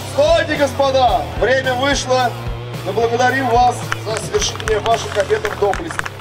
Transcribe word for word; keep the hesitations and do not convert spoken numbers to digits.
Стойте, господа! Время вышло. Мы благодарим вас за совершение ваших обетов доблести.